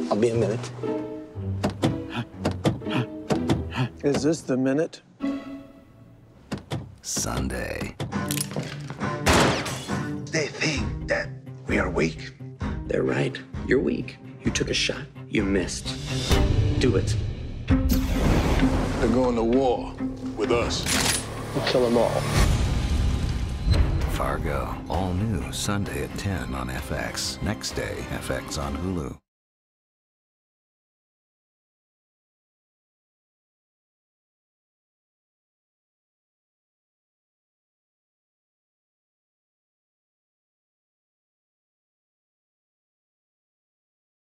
I'll be a minute. Is this the minute? Sunday. They think that we are weak. They're right. You're weak. You took a shot. You missed. Do it. They're going to war with us. We'll kill them all. Fargo, all new Sunday at 10 on FX. Next day, FX on Hulu.